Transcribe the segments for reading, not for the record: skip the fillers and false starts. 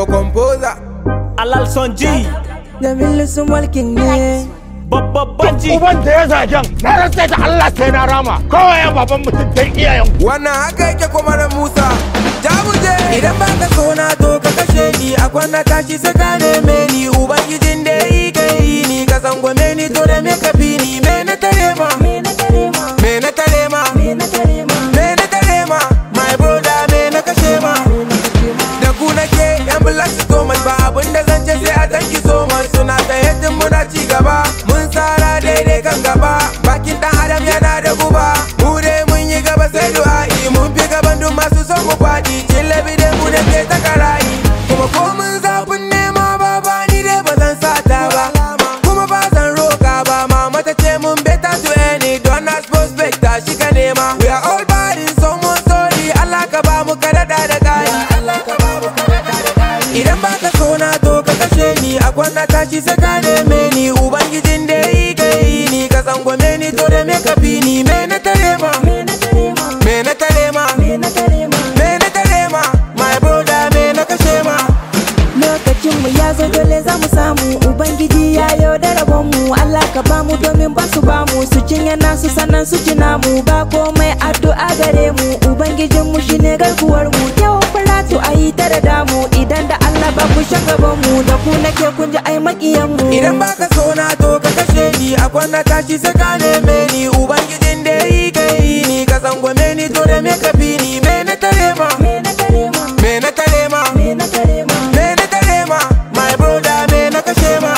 yo composer Alal Sonji Jamilu su mulkin ne babban ji uban da ya zagen na rantsa da Allah sai na rama kawai ya baban mutum dan iyayen wannan haka yake kuma da Musa Jabuje idan ba ka so na to ka kashe ni a kwana tashi saka neme ni ubangijin da yi kai ni ka sangwame ni to da me ka fi ni me na tare ma me na tare ma me na tare ma me na tare ma me na tare ma my brother me na kashe ma da ku nake yan black so much ba abin da zan ce sai a thank you so much suna ta yadda muna ci gaba mun tsara daidai kan gaba bakin dan adam yana da guba mu dai mun yi gaba sai du'a'i mun fi gaban duk masu son mu faɗi cillabi dai mu da ke ta karayi kuma ko mun zafin nema ba ni dai ba zan sata ba kuma ba zan roka ba mama ta ce mun better to any don't ask prospect ta shi ka nema we are all bad in someone's story Allah ka ba mu karada da gani Allah ka ba mu karada da gani idan ba ka so na to ka kashe ni a kwana tashi saka neme ni ubangijin da yi kai ni ka sangwame ni to da me ka fi ni me na tare ma me na tare ma me na tare ma me na tare ma me na tare ma my brother me na kashe ma lokacin mu ya zo dole za mu samu ubangiji ya yaudara rabon mu Allah ka ba mu domin ba su ba mu su cinye nasu sannan su ci namu ba komai addu'a gare mu ubangijin mu shine garkuwar mu yau faratu ayi tare da mu idan da Allah ba ku gaban mu da ku nake kun ji ai makiyan mu idan ba ka so na to ka kashe ni a kwana tashi saka neme ni ubangijin da yi kai ni ka sangwame ni to da me ka fi ni me na tare ma me na tare ma me na tare ma me na tare ma me na tare ma my brother me na kashe ma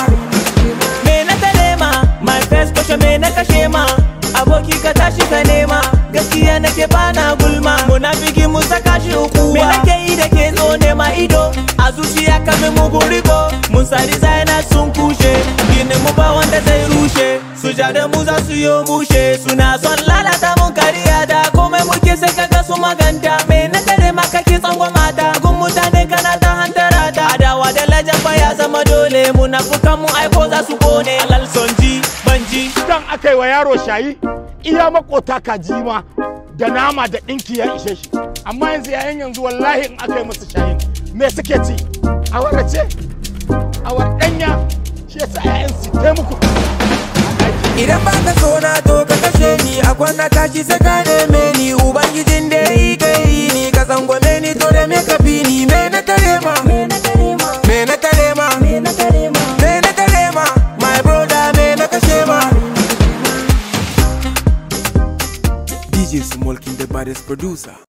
me na tare ma my first question me na kashe ma aboki ka tashi ka nema gaskiya nake bana gulma munafiki mu saka shi hukuma me nake yi da ke zo nema ido a zuciya kamin mugun riko mun sari zaina sun kushe ginin mu ba wanda zai rushe su ja da mu za su yi mushe suna son lalata mun kariya da komai muke sai kaga su maganta me na tare ma kake tsangwa mata gun mutane kana ta hantara ta adawa da lajan fa ya zama dole munafukan mu aiko za su kone Alal Sonji banji dan akai wa yaro shayi iya makota kaji ma da nama da dinki ya ishe shi amma yanzu yayin yanzu wallahi in akai musu shayin me suke ci awara ce awar danya shi yasa yayin su tai muku idan ba ka so na to ka kashe ni a kwana tashi saka neme ni ubangijin da yi kai ni ka sangwame ni to da me ka fi ni me na tare ma me na tare ma me na tare ma me na tare ma me na tare ma my brother me na kashe ma DJ Small King the baddest producer